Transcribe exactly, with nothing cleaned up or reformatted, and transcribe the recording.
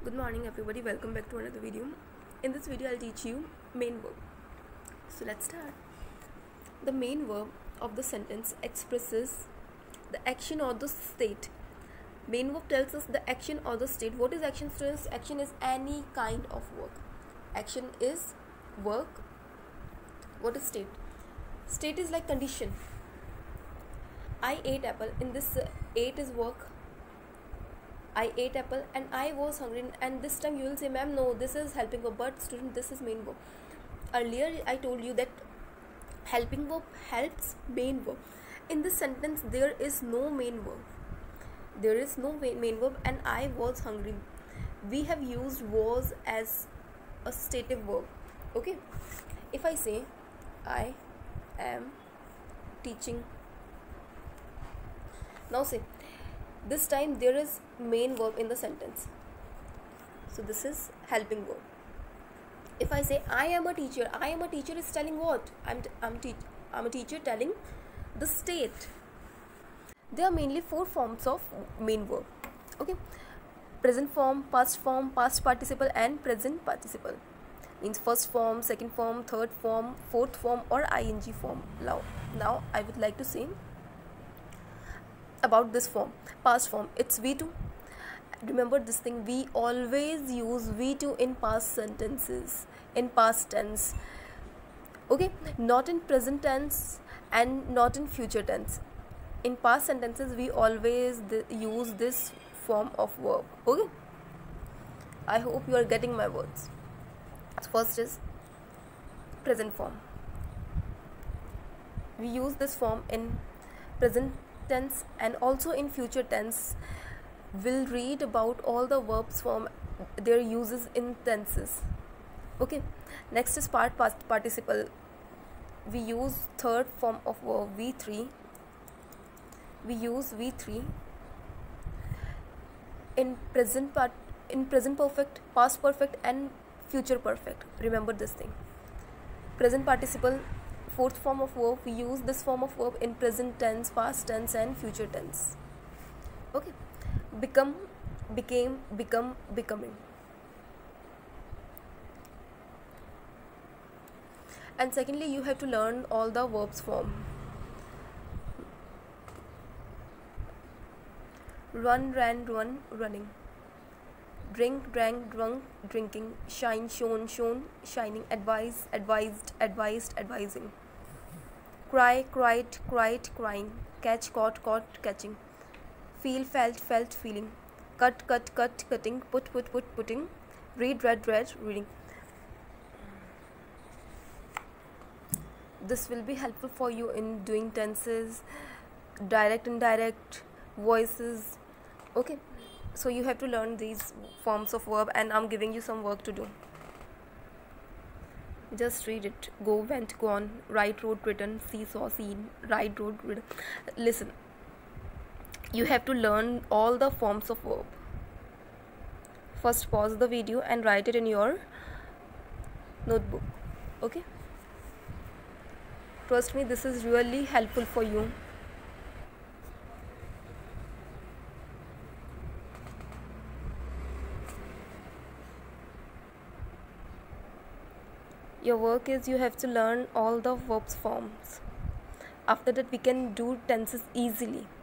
Good morning everybody, welcome back to another video. In this video I'll teach you main verb. So let's start. The main verb of the sentence expresses the action or the state. Main verb tells us the action or the state. What is action to us? Action is any kind of work. Action is work. What is state? State is like condition. I ate apple. In this uh, ate is work. I ate apple and I was hungry, and this time you will say, ma'am, no, this is helping verb, but student, this is main verb. Earlier I told you that helping verb helps main verb. In this sentence there is no main verb. There is no main verb and I was hungry. We have used was as a stative verb. Okay. If I say I am teaching. Now say, this time there is main verb in the sentence. So this is helping verb. If I say I am a teacher, I am a teacher is telling what? I'm t- I'm, te- I'm a teacher telling the state. There are mainly four forms of main verb. Okay. Present form, past form, past participle and present participle. Means first form, second form, third form, fourth form or ing form. Now, now I would like to say about this form, past form. It's V two. Remember this thing, we always use V two in past sentences, in past tense. Okay, not in present tense and not in future tense. In past sentences we always th- use this form of verb. Okay, I hope you are getting my words. First is present form. We use this form in present tense and also in future tense. We'll read about all the verbs form, their uses in tenses. Okay, next is part past participle. We use third form of verb V three. We use V three in present part in present perfect, past perfect and future perfect. Remember this thing. Present participle, fourth form of verb, we use this form of verb in present tense, past tense and future tense. Okay. Become, became, become, becoming. And secondly, you have to learn all the verbs form. Run, ran, run, running. Drink, drank, drunk, drinking. Shine, shone, shown, shining. Advise, advised, advised, advising. Cry, cried, cried, crying. Catch, caught, caught, catching. Feel, felt, felt, feeling. Cut, cut, cut, cutting. Put, put, put, putting. Read, read, read, reading. This will be helpful for you in doing tenses, direct, indirect, voices. Okay, so you have to learn these forms of verb and I'm giving you some work to do. Just read it. Go, went, gone. Write, wrote, written. See, saw, seen. Ride, rode, rid. Listen. You have to learn all the forms of verb. First pause the video and write it in your notebook. Okay? Trust me, this is really helpful for you. Your work is you have to learn all the verbs forms. After that we can do tenses easily.